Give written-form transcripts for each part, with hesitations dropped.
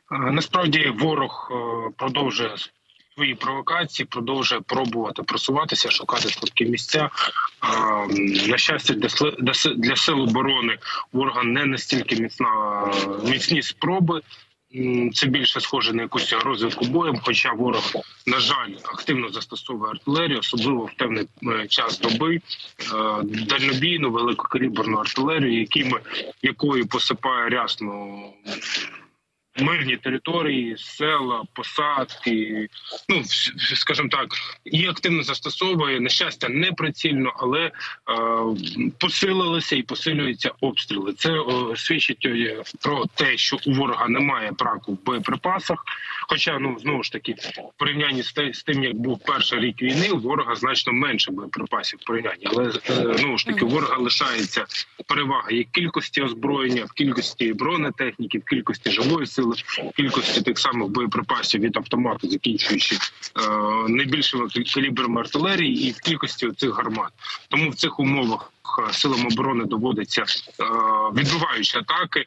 Насправді ворог продовжує свої провокації, продовжує пробувати просуватися, шукати слабкі місця. На щастя, для сил оборони ворога не настільки міцні спроби. Це більше схоже на якусь розвідку боєм, хоча ворог, на жаль, активно застосовує артилерію, особливо в темний час доби, дальнобійну, великокаліберну артилерію, якою посипає рясно мирні території, села, посадки, скажімо так, її активно застосовує, на щастя, неприцільно, але посилилися і посилюються обстріли. Це свідчить про те, що у ворога немає браку в боєприпасах, хоча, знову ж таки, в порівнянні з тим, як був перший рік війни, у ворога значно менше боєприпасів в порівнянні, але, знову ж таки, у ворога лишається перевага як кількості озброєння, в кількості бронетехніки, в кількості живої сили, в кількості тих самих боєприпасів від автомату, закінчуючи найбільшими калібрами артилерії, і в кількості цих гармат. Тому в цих умовах силам оборони доводиться, відбиваючи атаки,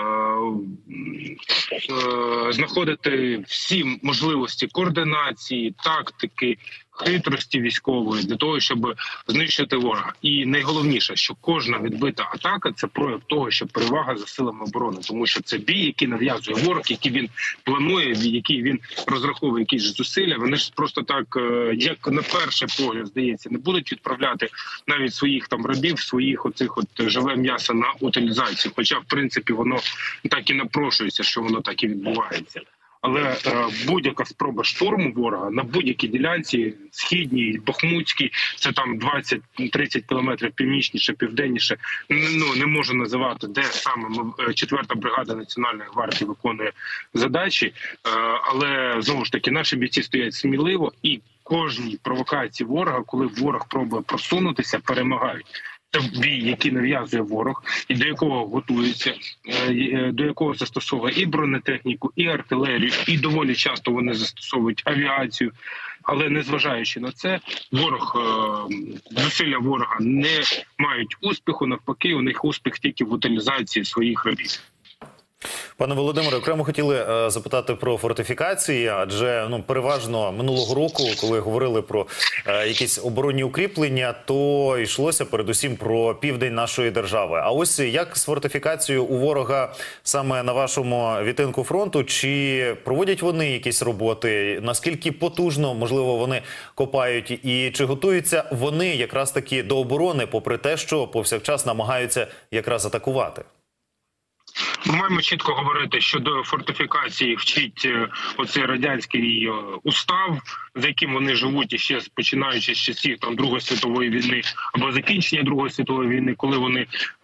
знаходити всі можливості координації, тактики, хитрості військової для того, щоб знищити ворога. І найголовніше, що кожна відбита атака – це прояв того, що перевага за силами оборони. Тому що це бій, який нав'язує ворог, який він планує, який він розраховує якісь зусилля. Вони ж просто так, як на перший погляд, здається, не будуть відправляти навіть своїх там рабів, своїх живе м'ясо на утилізацію. Хоча, в принципі, воно так і напрошується, що воно так і відбувається. Але будь-яка спроба штурму ворога на будь-якій ділянці, східній, бахмутській, це там 20-30 кілометрів північніше, південніше, не можу називати, де саме 4-та бригада Національної гвардії виконує задачі. Але, знову ж таки, наші бійці стоять сміливо і кожній провокації ворога, коли ворог пробує просунутися, перемагають. Це бій, який нав'язує ворог, і до якого готується, до якого застосовує і бронетехніку, і артилерію, і доволі часто вони застосовують авіацію. Але незважаючи на це, зусилля ворога не мають успіху, навпаки, у них успіх тільки в утилізації своїх рабів. Пане Володимире, окремо хотіли запитати про фортифікації, адже переважно минулого року, коли говорили про якісь оборонні укріплення, то йшлося передусім про південь нашої держави. А ось як з фортифікацією у ворога саме на вашому відтинку фронту? Чи проводять вони якісь роботи? Наскільки потужно, можливо, вони копають? І чи готуються вони якраз таки до оборони, попри те, що повсякчас намагаються якраз атакувати? Ми маємо чітко говорити, що до фортифікації вчить оцей радянський устав, за яким вони живуть іще починаючи з часів Другої світової війни або закінчення Другої світової війни, коли вони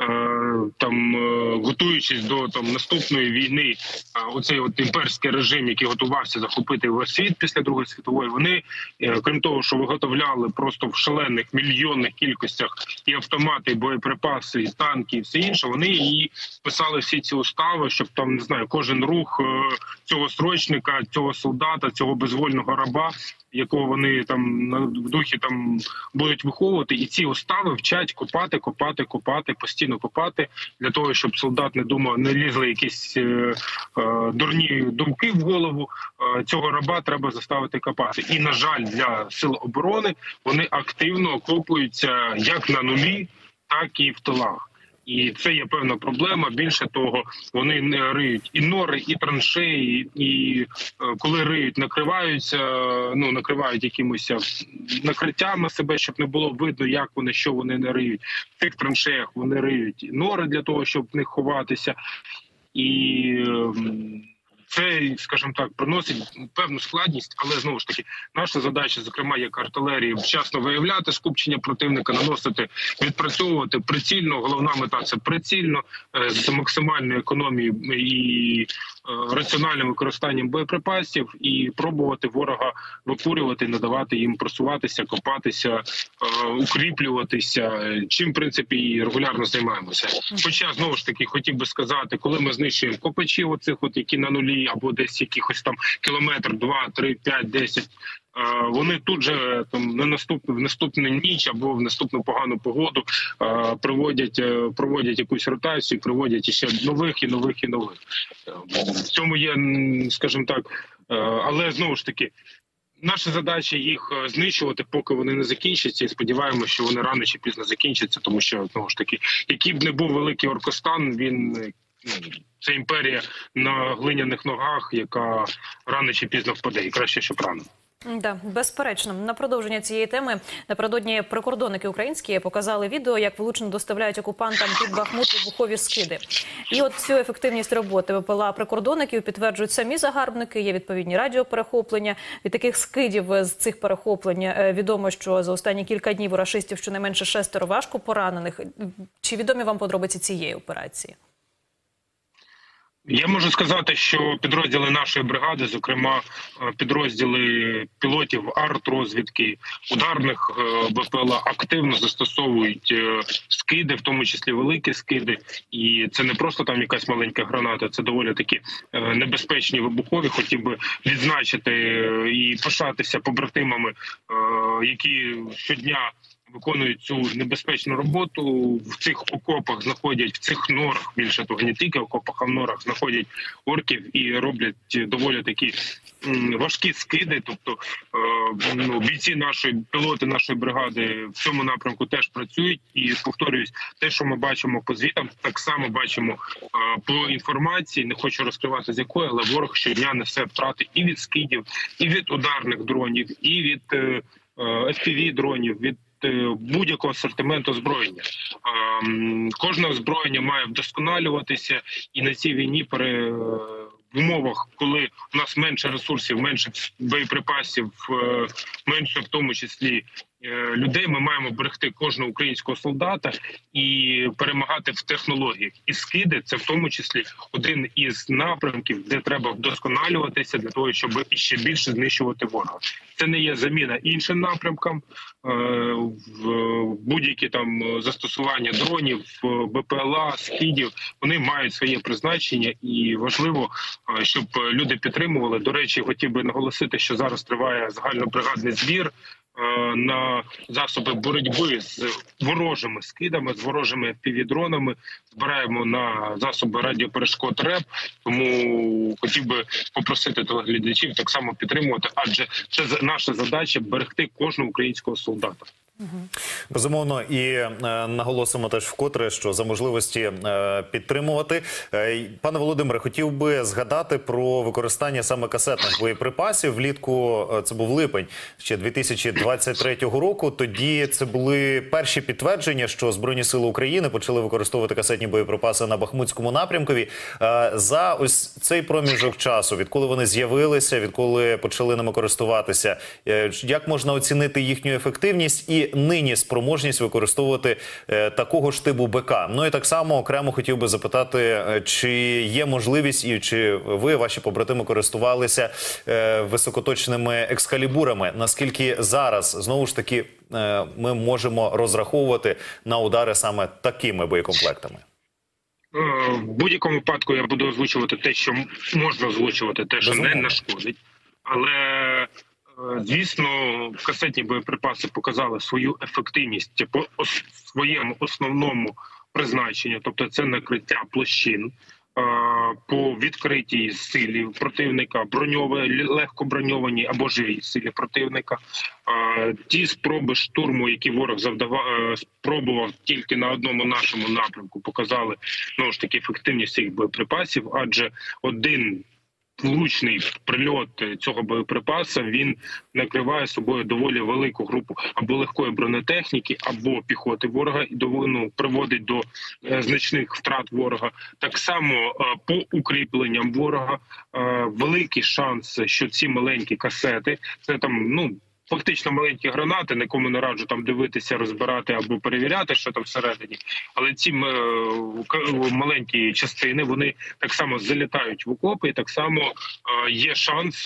готуючись до наступної війни, оцей імперський режим, який готувався захопити весь світ після Другої світової, вони, крім того, що виготовляли просто в шалених мільйонних кількостях і автомати, і боєприпаси, і танки, і все інше, вони і писали всі ці устави, щоб кожен рух цього строчника, цього солдата, цього безвольного раба, якого вони в духі будуть виховувати, і ці устави вчать копати, постійно копати, для того, щоб солдат не думав, не лізли якісь дурні думки в голову. Цього раба треба заставити копати. І, на жаль, для сил оборони вони активно окопуються як на нулі, так і в тилах. І це є певна проблема. Більше того, вони не риють і нори, і траншеї, і коли риють, накривають якимось накриттями себе, щоб не було видно, як вони, що вони не риють. В тих траншеях вони риють нори для того, щоб в них ховатися. І це, скажімо так, приносить певну складність, але, знову ж таки, наша задача, зокрема, як артилерії, вчасно виявляти скупчення противника, наносити, відпрацьовувати прицільно. Головна мета – це прицільно, з максимальною економією і раціональним використанням боєприпасів, і пробувати ворога викурювати, не давати їм просуватися, копатися, укріплюватися, чим, в принципі, і регулярно займаємося. Хоча, знову ж таки, хотів би сказати, коли ми знищуємо копачів, які на нулі, або десь якихось кілометр, 2, 3, 5, 10 вони тут же там в наступну ніч або в наступну погану погоду проводять якусь ротацію, приводять ще нових і нових і нових. В цьому є, скажімо так, але знову ж таки. Наша задача їх знищувати, поки вони не закінчаться, і сподіваємося, що вони рано чи пізно закінчаться, тому що, знову ж таки, який б не був великий Оркостан, це імперія на глиняних ногах, яка рано чи пізно впаде, і краще, щоб рано. Да, безперечно. На продовження цієї теми напередодні прикордонники українські показали відео, як влучно доставляють окупантам під Бахмут вибухові скиди. І от цю ефективність роботи ВПЛА прикордонників підтверджують самі загарбники, є відповідні радіоперехоплення. Від таких скидів з цих перехоплень відомо, що за останні кілька днів у рашистів щонайменше 6 важко поранених. Чи відомі вам подробиці цієї операції? Я можу сказати, що підрозділи нашої бригади, зокрема підрозділи пілотів артрозвідки, ударних БПЛА, активно застосовують скиди, в тому числі великі скиди. І це не просто там якась маленька граната, це доволі такі небезпечні вибухові. Хотів би відзначити і пишатися побратимами, які щодня виконують цю небезпечну роботу. В цих окопах знаходять, в цих норах, більше того, не тільки в окопах, а в норах знаходять орків і роблять доволі такі важкі скиди. Тобто бійці пілоти нашої бригади в цьому напрямку теж працюють. І, повторююсь, те, що ми бачимо по звітам, так само бачимо по інформації, не хочу розкривати з якої, але ворог щодня несе втрати і від скидів, і від ударних дронів, і від FPV-дронів, від будь-якого асортименту озброєння. Кожне озброєння має вдосконалюватися, і на цій війні в умовах, коли у нас менше ресурсів, менше боєприпасів, менше в тому числі людей, ми маємо берегти кожного українського солдата і перемагати в технологіях. І скиди – це в тому числі один із напрямків, де треба вдосконалюватися для того, щоб ще більше знищувати ворога. Це не є заміна іншим напрямкам. Будь-які там застосування дронів, БПЛА, скидів, вони мають своє призначення, і важливо, щоб люди підтримували. До речі, хотів би наголосити, що зараз триває загальнобригадний збір на засоби боротьби з ворожими скидами, з ворожими FPV-дронами. Збираємо на засоби радіоперешкод РЕП, тому хотів би попросити телеглядачів так само підтримувати, адже це наша задача – берегти кожного українського солдата. Безумовно, і наголосимо теж вкотре, що за можливості підтримувати. Пане Володимире, хотів би згадати про використання саме касетних боєприпасів. Влітку, це був липень ще 2023 року, тоді це були перші підтвердження, що Збройні сили України почали використовувати касетні боєприпаси на Бахмутському напрямкові. За ось цей проміжок часу, відколи вони з'явилися, відколи почали ними користуватися, як можна оцінити їхню ефективність і нині спроможність використовувати такого ж типу БК? Ну і так само окремо хотів би запитати, чи є можливість і чи ви, ваші побратими, користувалися високоточними екскалібурами? Наскільки зараз, знову ж таки, ми можемо розраховувати на удари саме такими боєкомплектами? В будь-якому випадку я буду озвучувати те, що можна озвучувати, те, що не нашкодить. Але звісно, касетні боєприпаси показали свою ефективність по своєму основному призначенню, тобто це накриття площин по відкритій силі противника, легко броньовані або живій силі противника. Ті спроби штурму, які ворог спробував тільки на одному нашому напрямку, показали, знову ж таки, ефективність цих боєприпасів, адже один влучний прильот цього боєприпаса, він накриває собою доволі велику групу або легкої бронетехніки, або піхоти ворога, і приводить до значних втрат ворога. Так само по укріпленням ворога великий шанс, що ці маленькі касети, це там, фактично маленькі гранати, нікому не раджу там дивитися, розбирати або перевіряти, що там всередині. Але ці маленькі частини, вони так само залітають в окопи, і так само є шанс,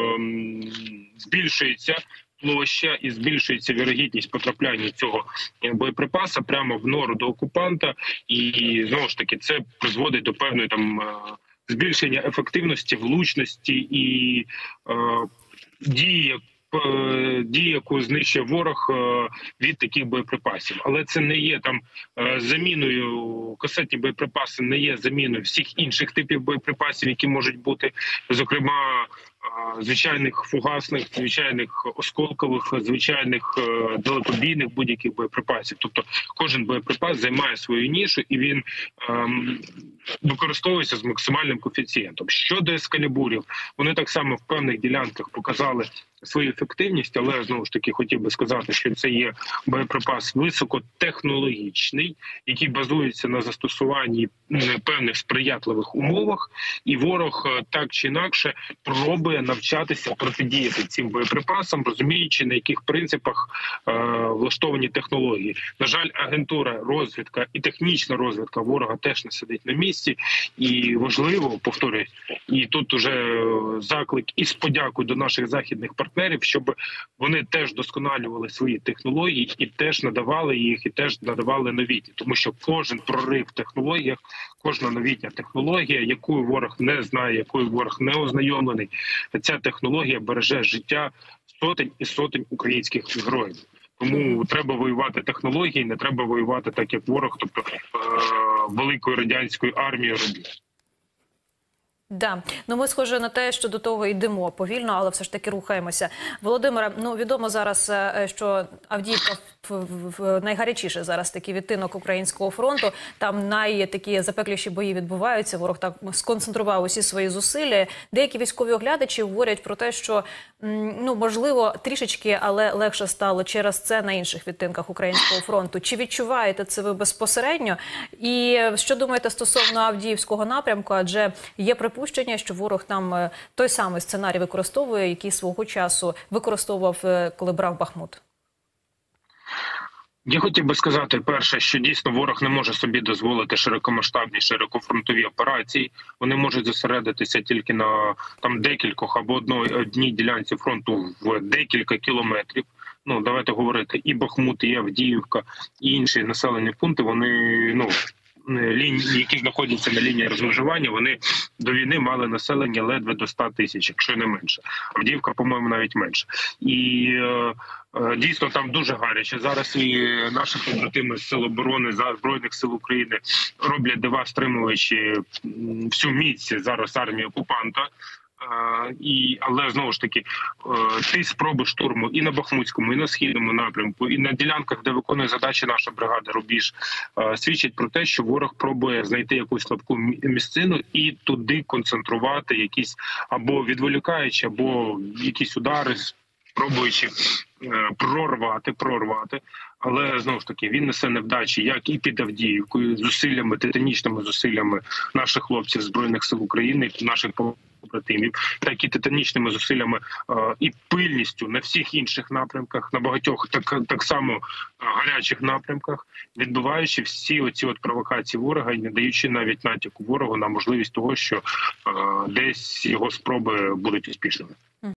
збільшується площа і збільшується вірогідність потрапляння цього боєприпаса прямо в нору до окупанта. І, знову ж таки, це призводить до певної там збільшення ефективності, влучності і дії дії, яку знищує ворог від таких боєприпасів. Але це не є там заміною, касетні боєприпаси не є заміною всіх інших типів боєприпасів, які можуть бути, зокрема, звичайних фугасних, звичайних осколкових, звичайних далекобійних будь-яких боєприпасів. Тобто кожен боєприпас займає свою нішу і він використовується з максимальним коефіцієнтом. Щодо ескалібурів, вони так само в певних ділянках показали свою ефективність, але знову ж таки хотів би сказати, що це є боєприпас високотехнологічний, який базується на застосуванні певних сприятливих умовах, і ворог так чи інакше пробує навчатися протидіяти цим боєприпасам, розуміючи, на яких принципах влаштовані технології. На жаль, агентура, розвідка і технічна розвідка ворога теж не сидить на місці, і важливо, повторюю, і тут уже заклик із подякою до наших західних партнерів, щоб вони теж досконалювали свої технології і теж надавали їх, і теж надавали новітні. Тому що кожен прорив в технологіях, кожна новітня технологія, якою ворог не знає, якою ворог не ознайомлений, ця технологія береже життя сотень і сотень українських героїв. Тому треба воювати технології, не треба воювати так, як ворог, тобто великою радянською армією робив. Да, ну ми схоже на те, що до того йдемо повільно, але все ж таки рухаємося. Володимире, ну відомо зараз, що Авдіївка в найгарячіше зараз такий відтинок українського фронту. Там найтакі запекліші бої відбуваються. Ворог так сконцентрував усі свої зусилля. Деякі військові оглядачі говорять про те, що ну можливо трішечки, але легше стало через це на інших відтинках українського фронту. Чи відчуваєте це ви безпосередньо? І що думаєте стосовно Авдіївського напрямку? Адже є припущення, що ворог там той самий сценарій використовує, який свого часу використовував, коли брав Бахмут. Я хотів би сказати, перше, що дійсно ворог не може собі дозволити широкомасштабні, широкофронтові операції. Вони можуть зосередитися тільки на там декількох або одній ділянці фронту в декілька кілометрів. Ну, давайте говорити, і Бахмут, і Авдіївка, і інші населені пункти, вони, які знаходяться на лінії розмежування, вони до війни мали населення ледве до 100 тисяч, якщо не менше. Авдіївка, по-моєму, навіть менше. І дійсно там дуже гаряче. Зараз і наші побратими з Сил оборони, Збройних сил України роблять дива, стримуючи всю міць зараз армії окупанта. Але знову ж таки, ті спроби штурму і на Бахмутському, і на Східному напрямку, і на ділянках, де виконує задачі наша бригада «Рубіж», свідчить про те, що ворог пробує знайти якусь слабку місцину і туди концентрувати якісь або відволікаючі, або якісь удари, пробуючи прорвати. Але, знову ж таки, він несе невдачі, як і під Авдіївкою, зусиллями, титанічними зусиллями наших хлопців Збройних сил України, наших побратимів, так і титанічними зусиллями і пильністю на всіх інших напрямках, на багатьох так само гарячих напрямках, відбиваючи всі оці провокації ворога і не даючи навіть натяку ворогу на можливість того, що десь його спроби будуть успішними.